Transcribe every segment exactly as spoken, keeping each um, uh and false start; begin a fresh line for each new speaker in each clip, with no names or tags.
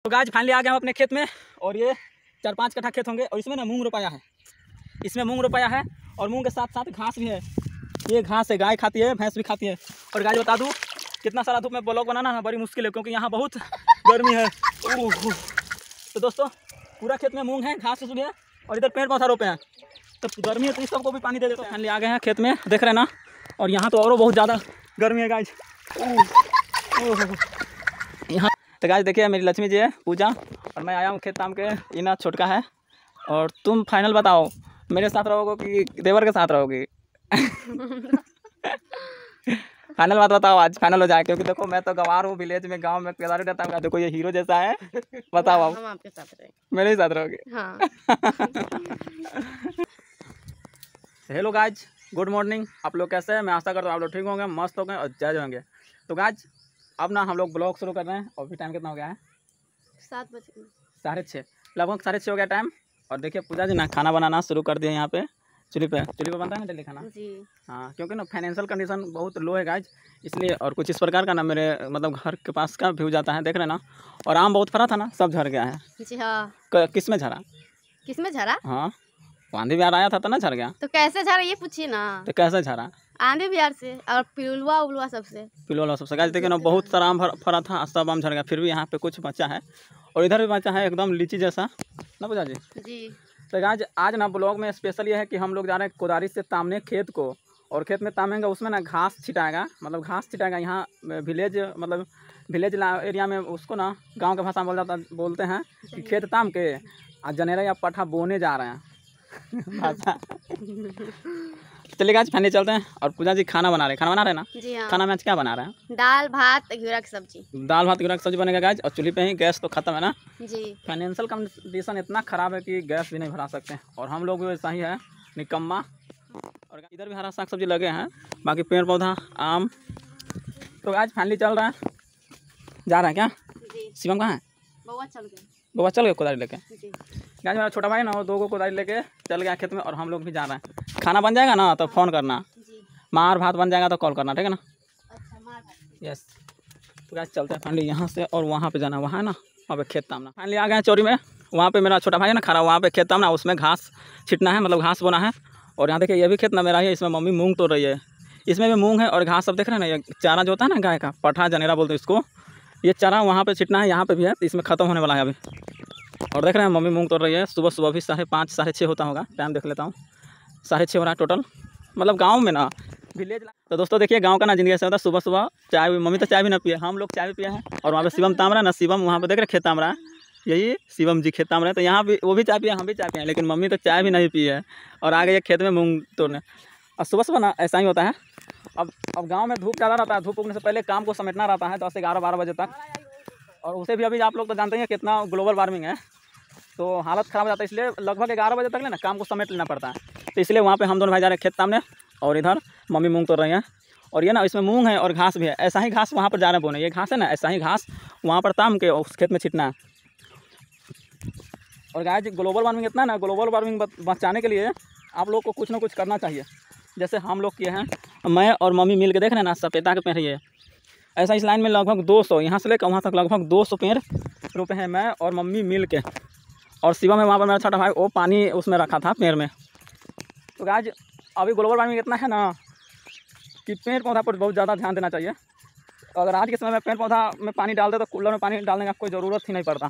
तो गाज फाइनली आ गए हम अपने खेत में और ये चार पाँच कट्ठा खेत होंगे और इसमें ना मूंग रोपाया है। इसमें मूंग रोपाया है और मूंग के साथ साथ घास भी है। ये घास है, गाय खाती है, भैंस भी खाती है। और गाय बता दूँ कितना सारा धूप में ब्लॉग बनाना है बड़ी मुश्किल है क्योंकि यहाँ बहुत गर्मी है। तो दोस्तों पूरा खेत में मूंग है, घास सूख है और इधर पेड़ पौधा रोपे हैं। तो गर्मी है तो इस सबको भी पानी दे देते हैं। फाइनली आ गए हैं खेत में, देख रहे हैं ना। और यहाँ तो और बहुत ज़्यादा गर्मी है गाइज। यहाँ तो गाइज देखिए मेरी लक्ष्मी जी है पूजा और मैं आया हूँ खेत ताम के। इना छोटका है और तुम फाइनल बताओ मेरे साथ रहोगे कि देवर के साथ रहोगी? फाइनल बात बताओ, आज फाइनल हो जाए क्योंकि देखो मैं तो गंवार हूँ, विलेज में गांव में केदारी रहता हूँ। देखो ये हीरो जैसा है, बताओ आप।
हम आपके साथ रहेंगे।
मेरे ही साथ रहोगे?
हाँ।
Hello guys, good morning. आप लोग कैसे हैं? मैं आशा करता हूँ आप लोग ठीक होंगे, मस्त होंगे और जय होंगे। तो गाइज अब ना हम लोग ब्लॉग शुरू कर रहे हैं और भी टाइम कितना हो गया है?
सात बजे
साढ़े छः, लगभग साढ़े छः हो गया टाइम। और देखिए पूजा जी ना खाना बनाना शुरू कर दिए यहाँ पे चूल्हे पे। चूल्हे पे बनता है ना डेली खाना
जी।
हाँ, क्योंकि ना फाइनेंशियल कंडीशन बहुत लो है गाइज, इसलिए। और कुछ इस प्रकार का ना मेरे मतलब घर के पास का व्यू जाता है, देख रहे ना। और आम बहुत फरा था ना, सब झड़ गया है।
जी हाँ।
किस में झरा?
किस में झरा?
हाँ आंधी बिहार आया था तो ना झड़ गया।
तो कैसे झरा ये पूछिए ना।
तो कैसे झरा?
आंधी बिहार से और पिलुआ उलुआ सबसे।
पिलुआ सबसे गाइज देखिए ना, बहुत सारा आम फरा था, सब आम झड़ गया। फिर भी यहाँ पे कुछ बचा है और इधर भी बचा है एकदम लीची जैसा ना पूजा जी।
जी।
तो गाइज आज ना ब्लॉग में स्पेशल ये है कि हम लोग जा रहे हैं कोदारी से तामने खेत को। और खेत में तामेंगे उसमें ना घास छिटाएगा, मतलब घास छिटाएगा। यहाँ विलेज मतलब विलेज एरिया में उसको ना गांव के भाषा में बोल जाता बोलते हैं कि खेत ताम के आज जनेरा या पठा बोने जा रहे हैं। भाषा चलिए गाइज फाइनली चलते हैं। और पूजा जी खाना बना रहे हैं, खाना बना रहे हैं ना?
जी हाँ।
खाना में आज क्या बना रहे हैं?
दाल भात घिउरा की सब्जी।
दाल भात घिउरा की सब्जी बनेगा गाइज। और चूल्हे पे ही गैस तो खत्म है ना।
जी।
फाइनेंशियल कंडीशन इतना ख़राब है कि गैस भी नहीं भरा सकते और हम लोग भी वैसा ही है, निकम्मा। और इधर भी हरा साग सब्जी लगे हैं, बाकी पेड़ पौधा आम। तो आज फाइनली चल रहा है, जा रहा है क्या?
जी।
शिवम कहाँ है?
बउआ चल गए।
बउआ चल गए कोदारी लेके?
जी।
गाइस मेरा छोटा भाई ना वो दो को कोदारी लेके चल गया खेत में और हम लोग भी जा रहे हैं। खाना बन जाएगा ना तो फ़ोन करना,
जी।
मार भात बन जाएगा तो कॉल करना, ठीक है ना?
अच्छा मार भात।
यस। तो गाइस चलते हैं फाइनली यहाँ से और वहाँ पे जाना, वहाँ है ना वहाँ पे खेत तामना। फाइनली आ गए हैं चौरी में, वहाँ पे मेरा छोटा भाई है ना खड़ा, वहाँ पे खेत तामना, उसमें घास छिटना है, मतलब घास बोना है। और यहाँ देखिए ये भी खेत ना मेरा है, इसमें मम्मी मूंग तोड़ रही है। इसमें भी मूंग है और घास सब देख रहे हैं ना, ये चारा जो होता है ना गाय का, पठा जनेरा बोलते हैं इसको। ये चारा वहाँ पे छिटना है, यहाँ पे भी है, इसमें ख़त्म होने वाला है अभी। और देख रहे हैं मम्मी मूंग तोड़ रही है। सुबह सुबह भी साढ़े पाँच साढ़े छः होता होगा, टाइम देख लेता हूँ, साढ़े छः हो रहा है टोटल, मतलब गाँव में ना विलेज। तो दोस्तों देखिए गांव का ना जिंदगी ऐसा होता है, सुबह सुबह चाय, मम्मी तो चाय भी ना पिए, हम लोग चाय भी पिए हैं। और वहाँ पे शिवम ताम रहा है ना, शिवम वहाँ पे देख रहे खेत ताम रहा है, यही शिवम जी खेत ताम रहे हैं। तो यहाँ भी वो भी चाय पिए, हम भी चाय पिए, लेकिन मम्मी तो चाय भी नहीं पी है और आ गई है खेत में मूँग तोड़ने। और सुबह सुबह ना ऐसा ही होता है। अब अब गाँव में धूप ज़्यादा रहता है, धूप उगने से पहले काम को समेटना रहता है दस से ग्यारह बारह बजे तक। और उसे भी अभी आप लोग तो जानते हैं कितना ग्लोबल वार्मिंग है, तो हालत ख़राब हो जाता है, इसलिए लगभग ग्यारह बजे तक ना काम को समेट लेना पड़ता है। तो इसलिए वहाँ पे हम दोनों भाई जा रहे हैं खेत तामने और इधर मम्मी मूंग तोड़ रही हैं। और ये ना इसमें मूंग है और घास भी है, ऐसा ही घास वहाँ पर जा रहे हैं बोने। ये घास है ना, ऐसा ही घास वहाँ पर ताम के उस खेत में छिटना है। और गाइस ग्लोबल वार्मिंग इतना ना, ग्लोबल वार्मिंग बचाने के लिए आप लोग को कुछ ना कुछ करना चाहिए, जैसे हम लोग किए हैं। मैं और मम्मी मिल के देख रहे हैं ना, सपेता के पेड़ है ये, ऐसा इस लाइन में लगभग दो सौ यहाँ से लेकर वहाँ तक लगभग दो सौ पेड़ रोपे हैं मैं और मम्मी मिल के। और शिवम में वहाँ पर मेरा छोटा भाई वो पानी उसमें रखा था पेड़ में। तो गाइस अभी ग्लोबल वार्मिंग इतना है ना कि पेड़ पौधा पर बहुत ज़्यादा ध्यान देना चाहिए। अगर आज के समय में पेड़ पौधा में पानी डाल दे तो कूलर में पानी डालने का कोई ज़रूरत ही नहीं पड़ता।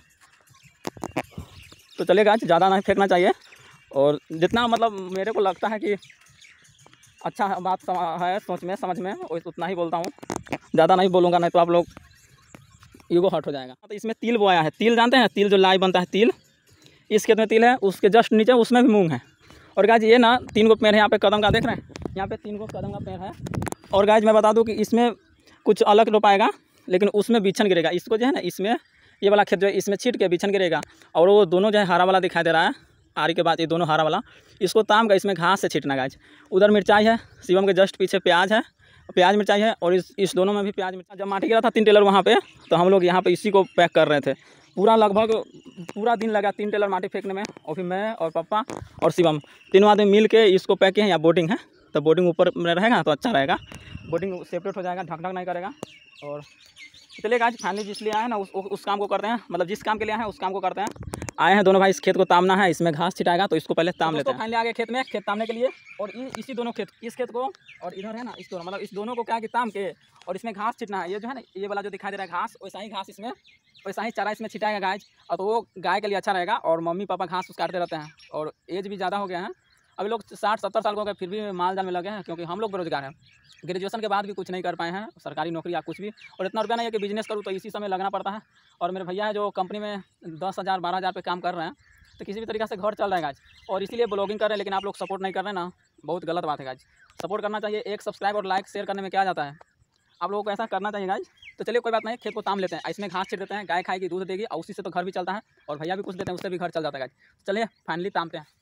तो चलिए गाइस ज़्यादा नहीं फेंकना चाहिए और जितना मतलब मेरे को लगता है कि अच्छा बात है सोच में समझ में उतना ही बोलता हूँ, ज़्यादा नहीं बोलूँगा, नहीं तो आप लोग ईगो हर्ट हो जाएगा। तो इसमें तिल बोया है, तिल जानते हैं, तिल जो लाई बनता है तिल, इस खेत में तिल है, उसके जस्ट नीचे उसमें भी मूँग है। और गाइस ये ना तीन गो पेड़ है यहाँ पे कदम का, देख रहे हैं यहाँ पे तीन गो कदम का पेड़ है। और गाइस मैं बता दूं कि इसमें कुछ अलग रोपाएगा, लेकिन उसमें बिछन गिरेगा। इसको जो है ना, इसमें ये वाला खेत जो है इसमें छीट के बिछन गिरेगा। और वो दोनों जो है हरा वाला दिखाई दे रहा है, आरी के बाद ये दोनों हरा वाला, इसको ताम का इसमें घास से छीटना गाइस। उधर मिर्चाई है, शिवम के जस्ट पीछे प्याज है, प्याज मिर्चाई है। और इस इस दोनों में भी प्याज मिर्चाई। जब माटी गिरा था तीन टेलर वहाँ पे, तो हम लोग यहाँ पे इसी को पैक कर रहे थे। पूरा लगभग पूरा दिन लगा तीन टेलर माटी फेंकने में। और फिर मैं और पापा और शिवम तीनों आदमी मिल के इसको पैक किए हैं। या बोर्डिंग है तो बोर्डिंग ऊपर में रहेगा तो अच्छा रहेगा, बोर्डिंग सेपरेट हो जाएगा, ढक ढक नहीं करेगा। और चलिए गाइस फाइनली जिस लिए आए हैं ना उस उस काम को करते हैं, मतलब जिस काम के लिए आए हैं उस काम को करते हैं। आए हैं दोनों भाई, इस खेत को तामना है, इसमें घास छिटाएगा तो इसको पहले ताम लेते हैं। फाइनली आ गए खेत में, खेत तामने के लिए। और इसी दोनों खेत, इस खेत को और इधर है ना इस दोनों, मतलब इस दोनों को क्या है कि ताम के और इसमें घास छिटना है। ये जो है ना ये वाला जो दिखाई दे रहा है घास, वैसा ही घास इसमें, वैसा ही चारा इसमें छिटाएगा गाय। और तो वो गाय के लिए अच्छा रहेगा। और मम्मी पापा घास उस काटते रहते हैं और एज भी ज़्यादा हो गया है, अभी लोग साठ सत्तर साल को हो गए, फिर भी माल जाल में लगे हैं, क्योंकि हम लोग बेरोजगार हैं। ग्रेजुएशन के बाद भी कुछ नहीं कर पाए हैं, सरकारी नौकरी या कुछ भी। और इतना रुपया नहीं है कि बिजनेस करूँ, तो इसी समय लगना पड़ता है। और मेरे भैया है जो कंपनी में दस हज़ार बारह हज़ार पे काम कर रहे हैं, तो किसी भी तरीके से घर चल रहा है गाइज। और इसीलिए ब्लॉगिंग कर रहे हैं, लेकिन आप लोग सपोर्ट नहीं कर रहे हैं ना, बहुत गलत बात है गाइज। सपोर्ट करना चाहिए, एक सब्सक्राइब और लाइक शेयर करने में क्या जाता है, आप लोगों को ऐसा करना चाहिए गाइज। तो चलिए कोई बात नहीं, खेत को ताम लेते हैं, इसमें घास छिट देते हैं, गाय खाएगी दूध देगी और उसी से तो घर भी चलता है। और भैया भी कुछ देते हैं, उससे भी घर चल जाता है गाइज। चलिए फाइनली तामते हैं।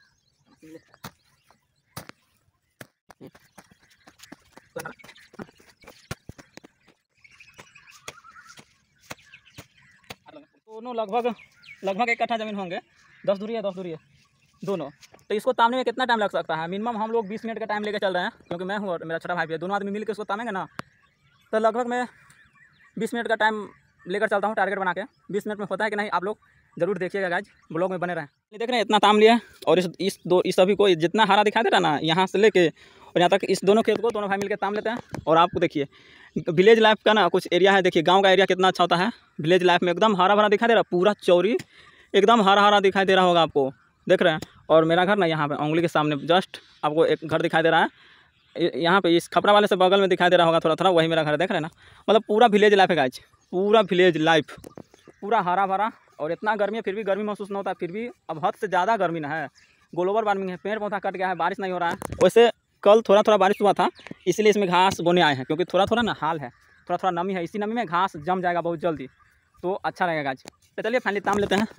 दोनों लगभग लगभग एक कट्ठा ज़मीन होंगे, दस दूरी है दस दूरी है दोनों। तो इसको तामने में कितना टाइम लग सकता है? मिनिमम हम लोग बीस मिनट का टाइम लेकर चल रहे हैं, क्योंकि मैं हूँ और मेरा छोटा भाई भी है, दोनों आदमी मिल के उसको तामेंगे ना, तो लगभग मैं बीस मिनट का टाइम लेकर चलता हूँ टारगेट बना के। बीस मिनट में होता है कि नहीं, आप लोग जरूर देखिएगा गाइज, ब्लॉग में बने रहें। ये देख रहे हैं इतना ताम लिया। और इस इस दो इस सभी को जितना हरा दिखाई दे रहा ना, यहाँ से लेके और यहाँ तक, इस दोनों खेत को दोनों भाई मिलकर ताम लेते हैं। और आपको देखिए विलेज लाइफ का ना कुछ एरिया है, देखिए गांव का एरिया कितना अच्छा होता है। विलेज लाइफ में एकदम हरा भरा दिखाई दे रहा, पूरा चौरी एकदम हरा हरा दिखाई दे रहा होगा आपको, देख रहे हैं। और मेरा घर ना यहाँ पे उंगली के सामने जस्ट आपको एक घर दिखाई दे रहा है, यहाँ पे इस खपरा वाले से बगल में दिखाई दे रहा होगा थोड़ा थोड़ा, वही मेरा घर देख रहे हैं ना। मतलब पूरा विलेज लाइफ है गाइज, पूरा विलेज लाइफ, पूरा हरा भरा। और इतना गर्मी है फिर भी गर्मी महसूस नहीं होता, फिर भी अब हद से ज़्यादा गर्मी ना है, ग्लोबल वार्मिंग है, पेड़ पौधा कट गया है, बारिश नहीं हो रहा है। वैसे कल थोड़ा थोड़ा बारिश हुआ था, इसीलिए इसमें घास बोने आए हैं, क्योंकि थोड़ा थोड़ा ना हाल है, थोड़ा थोड़ा नमी है, इसी नमी में घास जम जाएगा बहुत जल्दी, तो अच्छा रहेगा गाज। तो चलिए फाइनली ताम लेते हैं।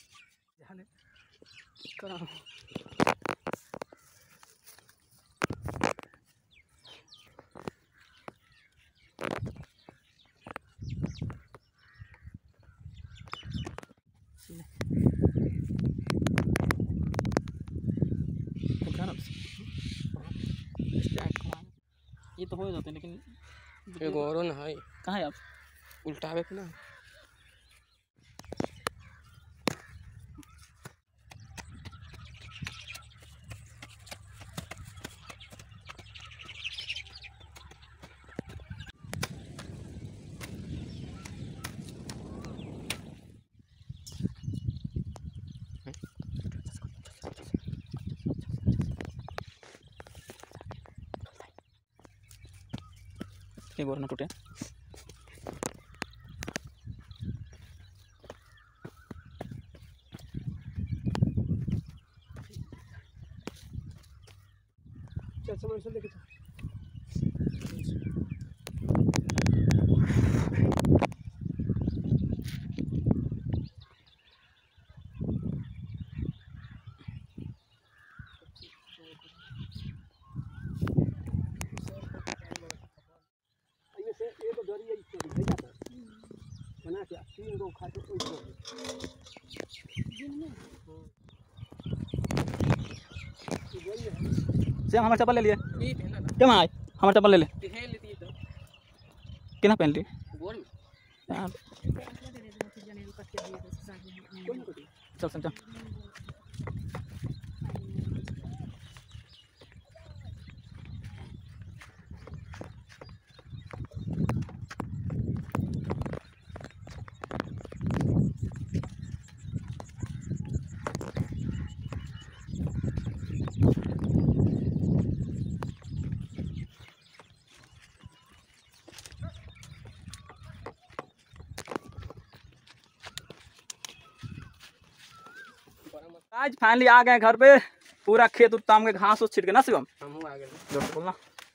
ये तो हो जाते हैं, लेकिन
एगो औरो ना है,
कहाँ है आप?
उल्टावे के ना।
एक और ना टूटे।
चल सामान सब लेके चल। बना के तीन गो खा के
से हमारे चप्पल ले लिए क्या आए, हमारे चप्पल ले ले कितना पहन ली यार। चल चल चल आज फाइनली आ गए घर पे, पूरा खेत उत्ताम के घास उस छिट के ना शिवम,
हम आ गए
जोर बोलना।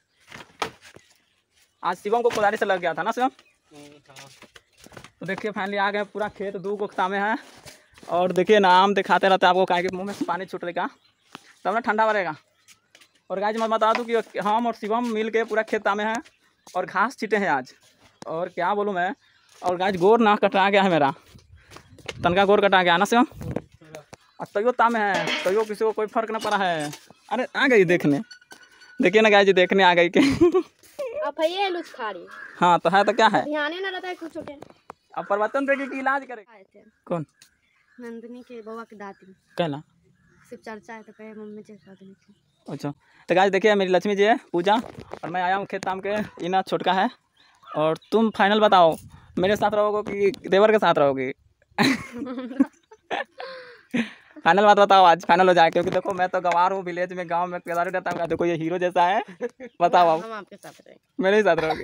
आज शिवम को कोदारी से लग गया था ना शिवम। तो देखिए फाइनली आ गए, पूरा खेत दू को तामे हैं। और देखिए ना आम दिखाते रहते हैं आपको, काहे के मुंह में पानी छूट देगा तब ना ठंडा बढ़ेगा। और गाइस मैं बता दूं कि हम और शिवम मिल के पूरा खेत तामे हैं और घास छिटे हैं आज। और क्या बोलूँ मैं, और गाइस गोर ना कटा गया है मेरा, तनका गोर कटा गया ना शिवम। और तैयो तामे है, तैयो किसी को कोई फर्क ना पड़ा है। अरे आ गई देखने, देखिए ना गाइस जी देखने आ गई के।
अब ये लुच खाड़ी
हाँ तो है तो क्या है।
ध्यान ही ना रहता है कुछ के।
अब परिवर्तन देगी कि इलाज करे
आए थे
कौन
नंदिनी के बउआ के दादी
कहना।
सिर्फ चर्चा है तो कहे मम्मी चेक देनी थी।
अच्छा तो गाइस देखिए मेरी लक्ष्मी जी है पूजा और मैं आया हूँ खेत ताम के। इना छोटका है और तुम फाइनल बताओ मेरे साथ रहोगे कि देवर के साथ रहोगी। फाइनल बात बताओ आज फाइनल हो जाए क्योंकि देखो मैं तो गंवार हूँ विलेज में गांव में केदारी रहता हूँ। देखो ये हीरो जैसा है बताओ आप
हम आपके साथ रहे
मेरे ही साथ रहोगे।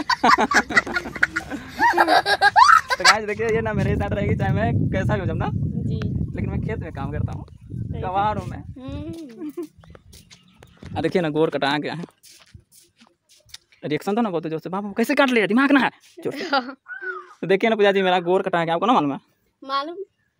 तो गाइस देखिए ये ना मेरे ही साथ रहेगी चाहे मैं कैसा भी हो जाऊँ ना
जी
लेकिन मैं खेत में काम करता हूँ गंवार हूँ मैं।
हम्म।
आ देखिए ना गोर कटा गया है रिएक्शन तो ना बोलते जोर से बाबू कैसे काट लिया दिमाग ना है जोर से। तो देखिए ना पूजा जी मेरा गोर कटा गया आपको ना मालूम है।
मालूम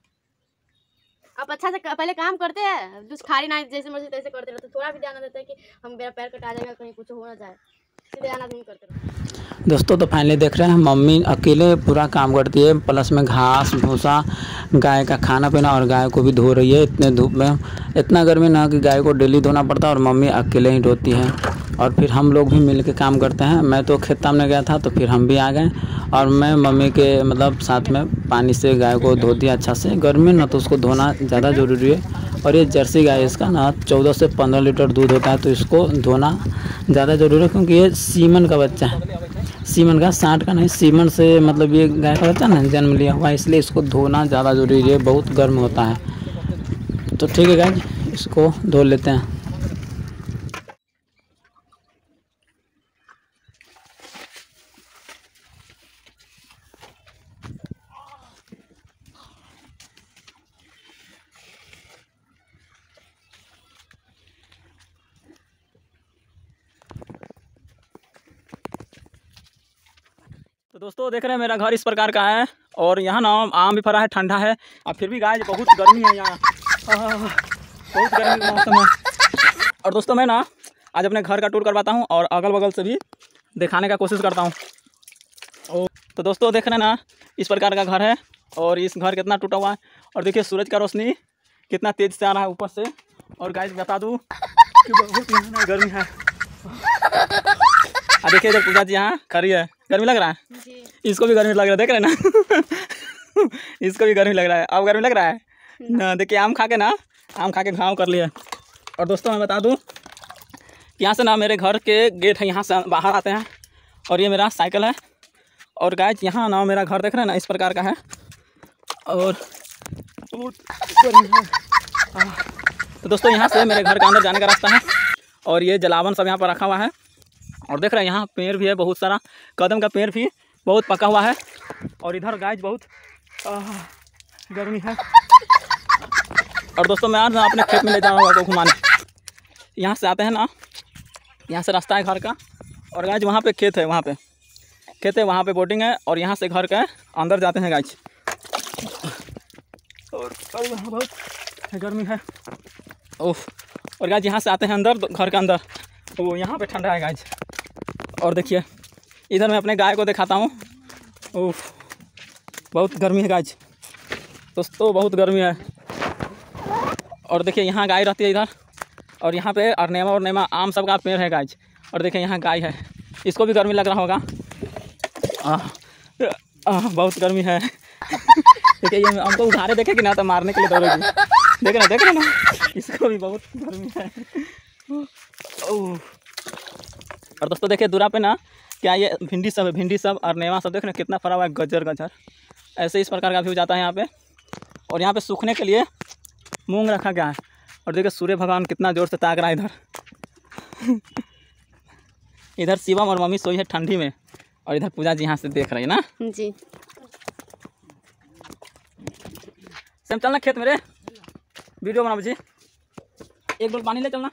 आप अच्छा से पहले काम करते हैं कुछ खाड़ी ना जैसे मर्जी तैसे करते रहो तो थोड़ा भी ध्यान देते हैं कि हम मेरा पैर कटा जाएगा कहीं कुछ हो ना जाए सीधे आना नहीं करते रहो।
दोस्तों तो फाइनली देख रहे हैं मम्मी अकेले पूरा काम करती है प्लस में घास भूसा गाय का खाना पीना और गाय को भी धो रही है इतने धूप में। इतना गर्मी ना कि गाय को डेली धोना पड़ता है और मम्मी अकेले ही धोती है और फिर हम लोग भी मिल के काम करते हैं। मैं तो खेत तामने गया था तो फिर हम भी आ गए और मैं मम्मी के मतलब साथ में पानी से गाय को धो दिया अच्छा से। गर्मी ना तो उसको धोना ज़्यादा ज़रूरी है और ये जर्सी गाय इसका ना चौदह से पंद्रह लीटर दूध होता है तो इसको धोना ज़्यादा ज़रूरी है क्योंकि ये सीमन का बच्चा है। सीमन का साठ का नहीं सीमन से मतलब ये गाय का बच्चा ना जन्म लिया हुआ इसलिए इसको धोना ज़्यादा ज़रूरी है बहुत गर्म होता है। तो ठीक है गाय इसको धो लेते हैं। तो दोस्तों देख रहे हैं मेरा घर इस प्रकार का है और यहाँ ना आम भी फरा है ठंडा है और फिर भी गाय बहुत गर्मी है यहाँ बहुत गर्मी का मौसम है। और दोस्तों मैं ना आज अपने घर का टूर करवाता हूँ और अगल बगल से भी दिखाने का कोशिश करता हूँ। और तो दोस्तों देख रहे हैं ना इस प्रकार का घर है और इस घर कितना टूटा हुआ है और देखिए सूरज का रोशनी कितना तेज़ से आ रहा है ऊपर से। और गाइस बता दूँ कि बहुत यहाँ ना गर्मी है। आ देखिए इधर पूजा जी यहाँ खड़ी है गर्मी लग रहा है
जी
इसको भी गर्मी लग रहा है देख रहे हैं ना इसको भी गर्मी लग रहा है। अब गर्मी लग रहा है ना देखिए आम खा के ना आम खा के घाव कर लिए। और दोस्तों मैं बता दूं यहाँ से ना मेरे घर के गेट है यहाँ से बाहर आते हैं और ये मेरा साइकिल है। और गाइस यहाँ ना मेरा घर देख रहे हैं ना इस प्रकार का है और तो दोस्तों यहाँ से मेरे घर के अंदर जाने का रास्ता है और ये जलावन सब यहाँ पर रखा हुआ है। और देख रहे हैं यहाँ पेड़ भी है बहुत सारा कदम का पेड़ भी बहुत पका हुआ है। और इधर गाइस बहुत गर्मी है। और दोस्तों मैं आज ना अपने खेत में ले जा रहा हूँ आपको घुमाने। यहाँ से आते हैं ना यहाँ से रास्ता है घर का और गाइस वहाँ पे खेत है वहाँ पे खेत है वहाँ पे बोटिंग है और यहाँ से घर के अंदर जाते हैं गाइस। और यहाँ बहुत गर्मी है ओह। और गाइस यहाँ से आते हैं अंदर घर के अंदर तो यहाँ पे ठंडा है गाइस। और देखिए इधर मैं अपने गाय को दिखाता हूँ ओह बहुत गर्मी है गाइस दोस्तों बहुत गर्मी है। और देखिए यहाँ गाय रहती है इधर और यहाँ पे अरनेमा और नेमा आम सब का पेड़ है गाइस। और देखिए यहाँ गाय है इसको भी गर्मी लग रहा होगा आ, आ, बहुत गर्मी है। देखिए ये हमको उधारे देखे कि ना तो मारने के लिए दौड़ेगी देख रहे देख रहे ना इसको भी बहुत गर्मी है ओह। और दोस्तों देखिए दूरा पे ना क्या ये भिंडी सब है भिंडी सब और नेवा सब देख रहे कितना फरा हुआ है गजर गजर ऐसे इस प्रकार का व्यू जाता है यहाँ पे। और यहाँ पे सूखने के लिए मूंग रखा गया है। और देखिए सूर्य भगवान कितना जोर से ताक रहा है इधर इधर शिवम और मम्मी सोई है ठंडी में और इधर पूजा जी यहाँ से देख रही है ना
जी
सेम चलना खेत मेरे वीडियो बना बजी एक डोल पानी ले चलना।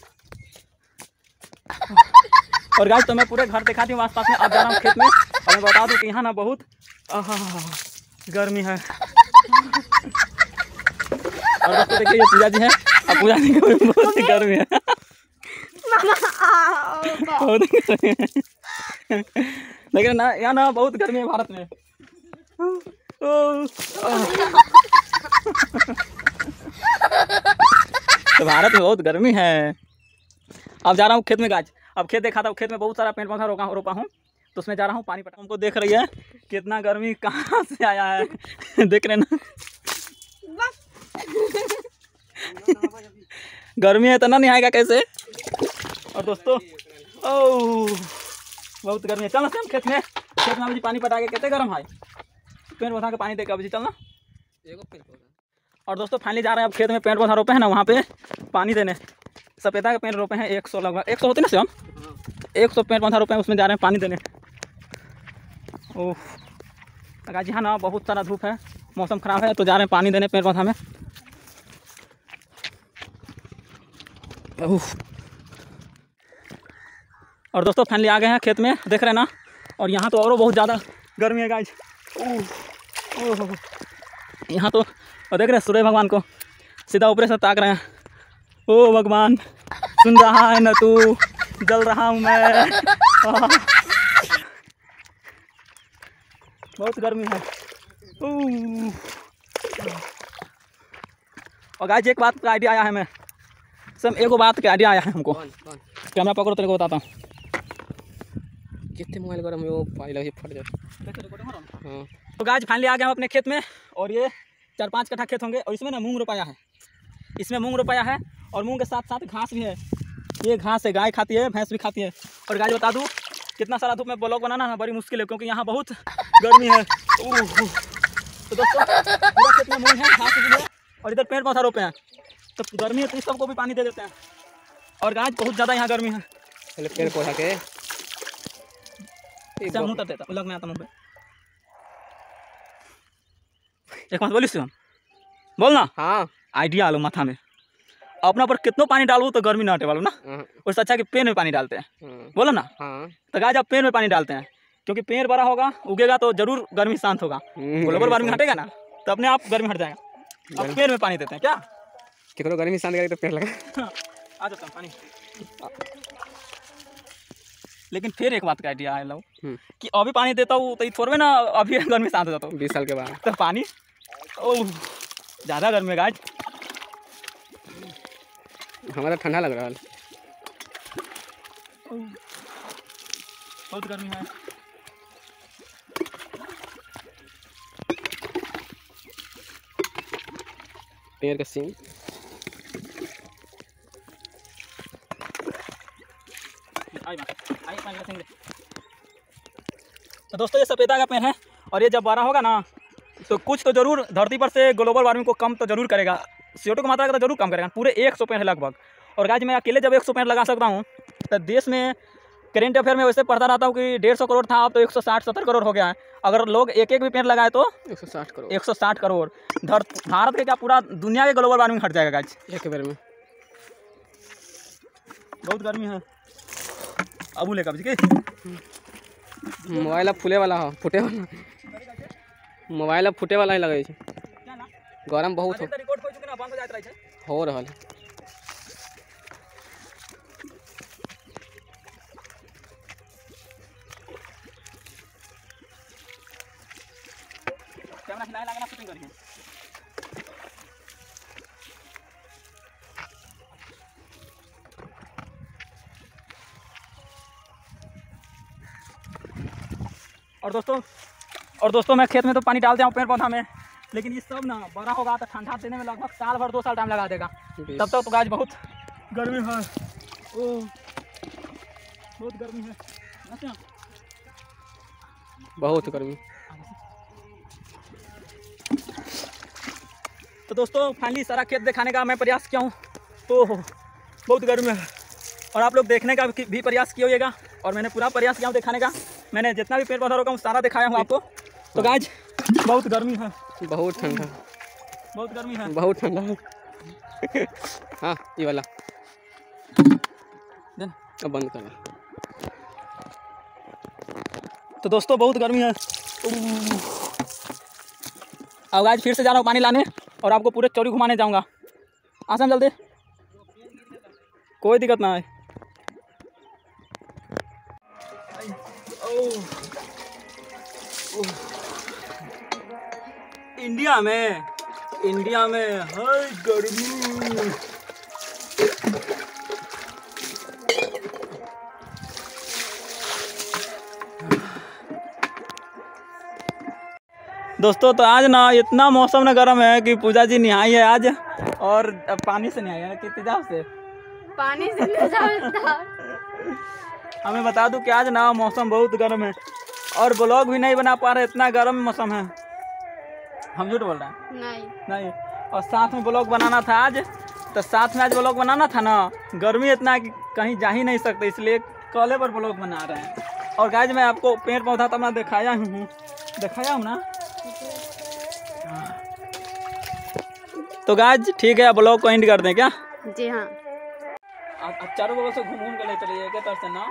और गाइस तो मैं पूरे घर दिखाती हूँ आसपास में अब जा रहा हूँ खेत में और मैं बता दूँ कि यहाँ ना बहुत गर्मी है। और दोस्तों देखिए ये पूजा जी है अब पूजा जी को बहुत ही गर्मी है बहुत गर्मी है लेकिन ना यहाँ ना बहुत गर्मी है भारत में तो भारत में बहुत गर्मी है। अब जा रहा हूँ खेत में गाइस अब खेत देखा था, खेत में बहुत सारा पेड़ पौधा रोका रोपा हूँ, तो उसमें जा रहा हूँ पानी पटा। हमको देख रही है कितना गर्मी कहाँ से आया है देख रहे ना गर्मी है इतना नहीं आएगा कैसे। और दोस्तों ओह बहुत गर्मी है, चलना से हम खेत में खेत में अभी पानी पटा के कितने गर्म है, पेड़ पौधा के पानी दे के अभी चलना। और दोस्तों फाइनली जा रहे हैं अब खेत में, पेड़ पौधा रोपे हैं ना वहाँ पे पानी देने। सपेता के पेड़ रोपे हैं एक सौ लगभग एक सौ होते ना से हम एक सौ पेड़ पौधा रोपे हैं, उसमें जा रहे हैं पानी देने। ओह जी हाँ ना बहुत सारा धूप है, मौसम ख़राब है, तो जा रहे हैं पानी देने पेड़ पौधा में। ओह और दोस्तों फाइनली आ गए हैं खेत में, देख रहे हैं ना। और यहाँ तो और बहुत ज़्यादा गर्मी है गाइज। ओह यहाँ तो और देख रहे हैं सूर्य भगवान को सीधा ऊपर से ताक रहे हैं। ओ भगवान सुन रहा है ना तू, जल रहा हूँ मैं। बहुत गर्मी है। और गाइस एक बात का आइडिया आया है, मैं सब एगो बात का आइडिया आया है हमको। कैमरा पकड़ो तेरे को बताता हूँ।
कितने मोबाइल गरम है वो फाइल है फट जाए। हाँ
तो गाइस फाइनली आ गए हम अपने खेत में, और ये चार पाँच कट्ठा खेत होंगे, और इसमें ना मूंग रोपाया है, इसमें मूंग रोपाया है, और मूंग के साथ साथ घास भी है। ये घास है, गाय खाती है, भैंस भी खाती है। और गाय बता दूँ कितना सारा धूप में ब्लॉग बनाना है बड़ी मुश्किल है, क्योंकि यहाँ बहुत गर्मी है। तो दोस्तों पूरा खेत में मूंग है, घास भी है, और इधर पेड़ पौधा रोपे हैं। तो गर्मी है तो इस सबको भी पानी दे देते हैं। और गाय बहुत ज़्यादा यहाँ गर्मी है।
पहले पेड़ पौधा के
मुँह तक देता लग में आता मुँह पे। एक बात बोलिस हम बोल ना।
हाँ
आइडिया आलो माथा में, अपना पर कितना पानी डालो तो गर्मी ना हटे वालो ना, उससे अच्छा कि पेड़ में पानी डालते हैं। बोलो ना।
हाँ
तो गाय जब पेड़ में पानी डालते हैं, क्योंकि पेड़ बड़ा होगा उगेगा तो जरूर गर्मी शांत होगा, ग्लोबल वार्मिंग हटेगा ना, तो अपने आप गर्मी हट जाएगा। अब पेड़ में पानी देते हैं क्या,
कितना गर्मी शांत करेगा तो पेड़ लगा।
आ जाता पानी। लेकिन फिर एक बात का आइडिया आया लो कि अभी पानी देता हूँ तो थोड़े ना अभी गर्मी शांत हो जाता हूँ
बीस साल के बाद
तो पानी ओह ज़्यादा गर्मी है गाइस।
हमारा ठंडा लग रहा है,
बहुत गर्मी है।
पेड़ का सीन
तो दोस्तों ये सपेता का पेड़ है, और ये जब बड़ा होगा ना तो कुछ तो जरूर धरती पर से ग्लोबल वार्मिंग को कम तो जरूर करेगा, सी ओ टू की मात्रा का तो जरूर कम करेगा। पूरे एक सौ पेड़ है लगभग। और गाइस मैं अकेले जब एक सौ पेड़ लगा सकता हूँ, तो देश में करेंट अफेयर में वैसे पढ़ता रहता हूँ कि डेढ़ सौ करोड़ था, अब तो एक सौ साठ सत्तर करोड़ हो गया है। अगर लोग एक एक भी पेड़ लगाए तो
एक सौ साठ करोड़
एक सौ साठ करोड़ धर भारत के क्या पूरा दुनिया के ग्लोबल वार्मिंग हट जाएगा गाइस
एक बार में।
बहुत गर्मी है। अब लेकर जी
मोबाइल अब फूले वाला हो, फूटे वाला मोबाइल अब फूटे वाला ही लगे छे, गरम बहुत हो हो रहा है।
कैमरा हिलाए लगा ना शूटिंग करिए। और दोस्तों और दोस्तों मैं खेत में तो पानी डालते हूँ पेड़ पौधा में, लेकिन ये सब ना बड़ा होगा तो ठंडा देने में लगभग साल भर दो साल टाइम लगा देगा। तब तक तो गाइस बहुत गर्मी है। ओह बहुत गर्मी है,
बहुत गर्मी।
तो दोस्तों फाइनली सारा खेत दिखाने का मैं प्रयास किया हूँ। ओह बहुत गर्मी है, और आप लोग देखने का भी प्रयास किए होइएगा, और मैंने पूरा प्रयास किया हूँ दिखाने का। मैंने जितना भी पेड़ पौधा रोका हूँ सारा दिखाया हूँ आपको। तो गाइस बहुत गर्मी है,
बहुत ठंडा,
बहुत गर्मी है,
बहुत ठंडा है। हाँ ये वाला अब बंद करना।
तो दोस्तों बहुत गर्मी है। अब गाइस फिर से जा रहा हूँ पानी लाने, और आपको पूरे चौरी घुमाने जाऊँगा। आसान जल्दी, कोई दिक्कत ना है। इंडिया में इंडिया में है गर्मी। दोस्तों तो आज ना इतना मौसम ना गर्म है कि पूजा जी नहाई है आज, और अब पानी से नहाई है ना, कितने जाओ से
पानी से नहीं जाता।
हमें बता दूं कि आज ना मौसम बहुत गर्म है और ब्लॉग भी नहीं बना पा रहे, इतना गर्म मौसम है। हम झूठ बोल रहे हैं?
नहीं
नहीं। और साथ में ब्लॉग बनाना था आज, तो साथ में आज ब्लॉग बनाना था ना, गर्मी इतना है कि कहीं जा ही नहीं सकते, इसलिए कॉले पर ब्लॉग बना रहे हैं। और गाइज मैं आपको पेड़ पौधा तो अपना दिखाया हूँ, दिखाया हूँ ना। तो गाइज ठीक है, ब्लॉग को एंड कर दें क्या?
जी हाँ।
आप आप चारों बगल से घूम घूम के ले चलिए क्या तरह से ना।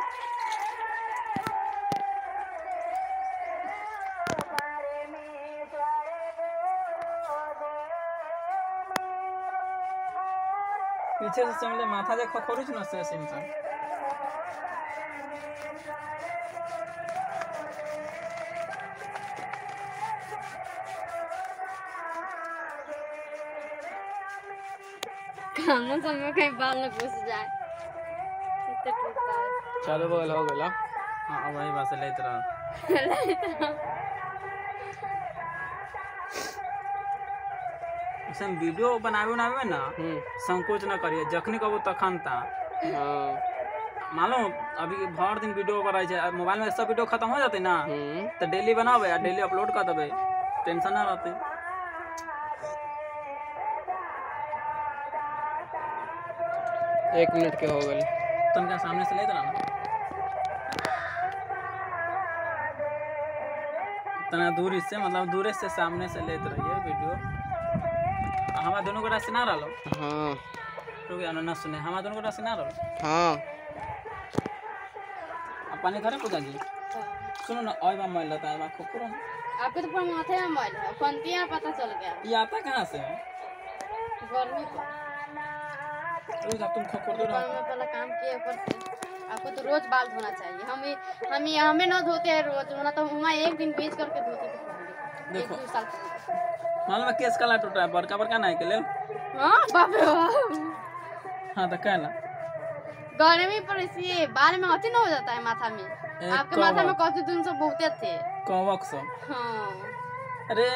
पीछे से समझे माथा जे खखोरुच न से सिंचा।
कामों सब में कहीं बाल न घुस जाए। इतना टूटता है।
चारों बगल हो गया।
हाँ वही बात से लेते रहो। ऐसे वीडियो बनावे बनावे में ना
हम्म
संकोच न करिए, जखनी कबो तखन ता।
हाँ
मालूम अभी भर दिन वीडियो बनाई है, मोबाइल में सब वीडियो खत्म हो जाते ना,
हम्म
तो डेली बनावे और डेली अपलोड कर देवे, टेंशन ना रहते।
एक मिनट के हो गए।
तुमका सामने से लेते रहना, इतना दूर से मतलब दूर से सामने से लेते रहिए वीडियो। हमारा दोनों को रास्ते ना रहो,
हाँ
रुक जाना ना सुने, हमारा दोनों को रास्ते ना रहो।
हाँ
अब पानी धरे पूजा जी, सुनो ना, और बार मैल रहता है बात खोखुरो ना।
आपके तो पूरा माथे में मैल है, फंतियाँ पता चल गया।
ये आता कहाँ से है?
गर्मी को
रोज अब तुम खोखुर दो
दुकान में पहले काम किए ऊपर से। आपको तो रोज बाल धोना चाहिए। हम ही- हम ही- हमें ना धोते हैं रोज, वरना तो हम एक दिन बीच करके धोते थे पहले। एक
देखो।
दो साल पहले।
मालूम है केस काला टूटा है, बड़का बड़का नहीं के लेल।
हाँ बाप रे बाप।
हाँ तो कहना
गर्मी पर इसलिए बाल में अति ना हो जाता है माथा में। आपके माथा में कौन दिन से बहुते थे।
कवक सो।
हाँ
अरे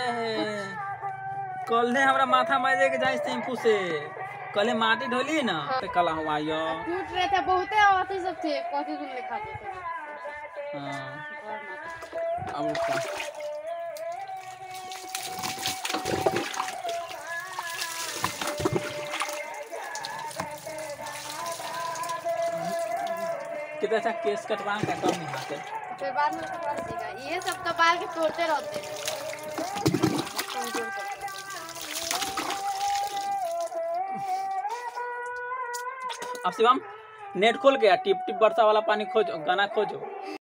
कल ने हमरा माथा मारे के जाए शैम्पू से, कल माटी ढोली ना तो कला हुआ यो।
टूट रहे थे बहुते, अति सब थे, कौन दिन लिखा थे।
हाँ
और माथा।
अब उसका कितना अच्छा केस कटवा का कम नहीं आते।
फिर बाद में कटवा लीजिएगा। ये सब तो बाल के तोड़ते रहते हैं। कमजोर करते हैं।
अब शिवम नेट खोल के टिप टिप बरसा वाला पानी खोजो, गाना खोजो।